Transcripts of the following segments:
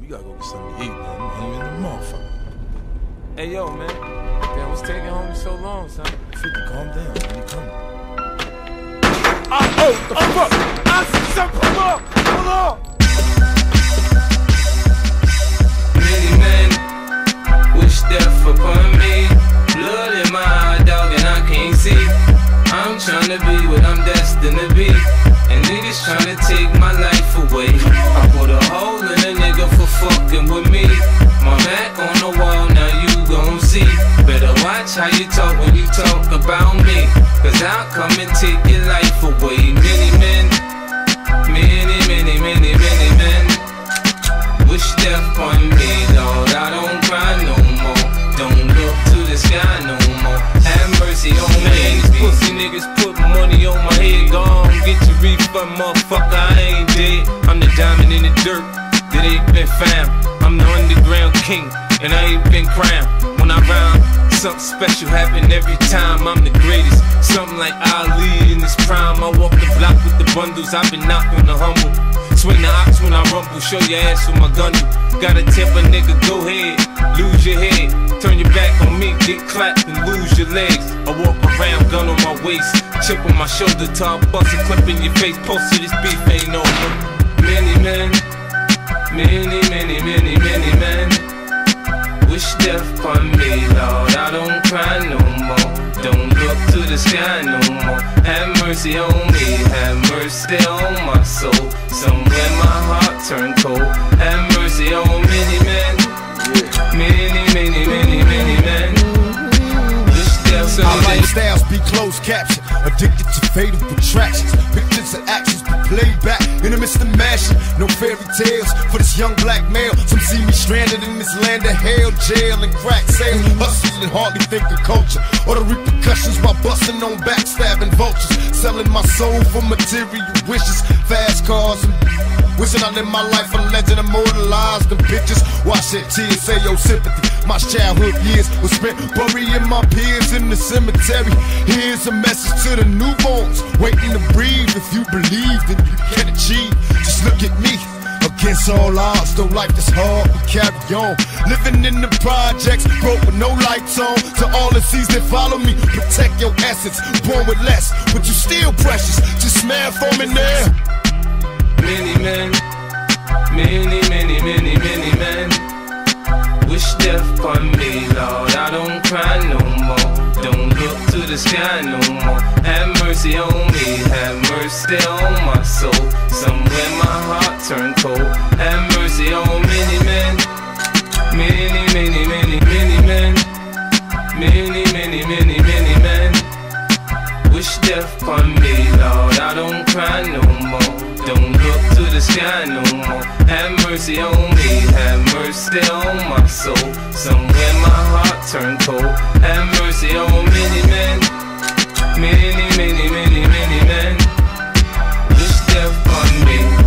We gotta go get something to eat, man. I'm hungry in the motherfucker. Hey, yo, man. Damn, what's taking homie so long, son? 50, calm down, man. You coming? The fuck? I see something. Come on. Hold on. Many men wish death upon me. Blood in my eye, dog, and I can't see. I'm tryna be what I'm destined to be, and niggas tryna take my life away. I put a hole in a nigga for fucking with me. My back on the wall, now you gon' see. Better watch how you talk when you talk about me, cause I'll come and take your life away. Many men, many men wish death on me, Lord. I don't cry no more, don't look to the sky no more. Have mercy on me. These pussy niggas put money on my head. Gone, get your refund, motherfucker, I ain't dead. I'm the diamond in the dirt that ain't been found. I'm the underground king, and I ain't been crowned. When I rhyme, something special happen every time. I'm the greatest, something like Ali in his prime. I walk the block with the bundles, I've been knocked on the humble. Swing the ox when I rumble, show your ass with my gun. Gotta tip a nigga, go ahead, lose your head. Turn your back on me, get clapped and lose your legs. I walk around, gun on my waist, chip on my shoulder, top bust a clip in your face. Post to this beef ain't over. Many men, many men wish death upon me, Lord. I don't cry no more, don't look to the sky no more. Have mercy on me, have mercy on my soul. Somewhere my heart turned cold. Have mercy on many men, many men wish death Our upon me. lifestyles be closed caption, addicted to fatal attractions. Pictures and actions be played back in the midst of mashing. No fairy tales for this young black male. Some see me stranded in this land of hell, jail and crack sales. Hustling, hardly think of culture or the repercussions while busting on backstabbing vultures. Selling my soul for material wishes, fast cars and wishing I live my life a legend, immortalized in pictures. Watch that tears, say your sympathy. My childhood years was spent burying my peers in the cemetery. Here's a message to the newborns waiting to breathe. If you believe, then you can achieve. Just look at me. Against all odds, though life is hard, we carry on. Living in the projects, broke with no lights on. To all the seas that follow me, protect your essence. Born with less, but you still precious. Just smell from in there. Many men wish death upon me, Lord. I don't cry no more, don't look to the sky no more. Have mercy on me, have mercy on my soul. Somewhere my heart turned cold. Have mercy on many men, many men wish death upon me, Lord. I don't cry no more, don't look to the sky no more. Have mercy on me, have mercy on my soul. Somewhere my heart turned cold. Have mercy on many men, many men wish death upon me.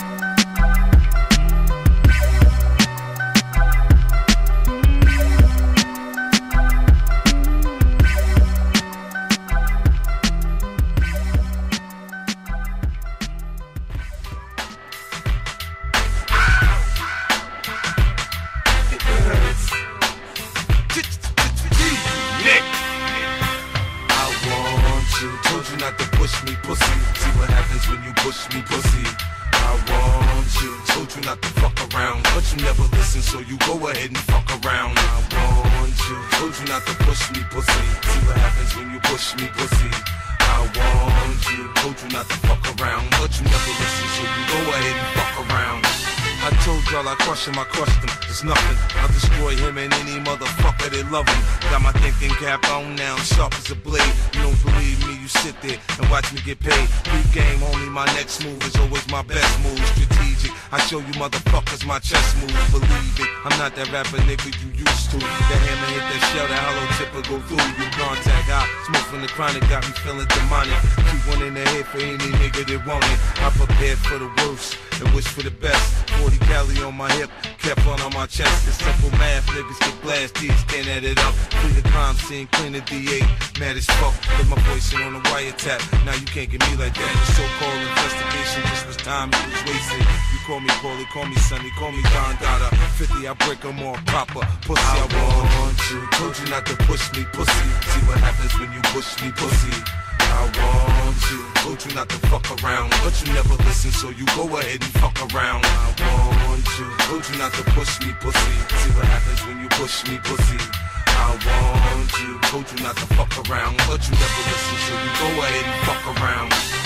I crushed him, it's nothing. I'll destroy him and any motherfucker that love him. Got my thinking cap on now, I'm sharp as a blade. You don't believe me, you sit there and watch me get paid. Big game, homie, my next move is always my best move. Strategic, I show you motherfuckers my chess moves. Believe it, I'm not that rapper nigga you used to. The hammer hit that shell, the hollow tipper go through. You contact high, smoke from the chronic, got me feeling demonic. Keep one in the head for any nigga that want it. I prepared for the worst, and wish for the best. 40 Cali on my hip, Kevlar on my chest. It's simple math, niggas get blast, these can't add it up. Clean the crime scene, clean the DA, mad as fuck. Put my voice in on the wiretap, now you can't get me like that. The so-called investigation just was time, it was wasted. You call me Paulie, call me Sonny, call me Don Dada. 50, I break them all proper. Pussy, I want you. Told you not to push me, pussy. See what happens when you push me, pussy. I want you. Told you not to fuck around, but you never listen, so you go ahead and fuck around. I want you. Told you not to push me, pussy. See what happens when you push me, pussy. I want you. Told you not to fuck around, but you never listen, so you go ahead and fuck around.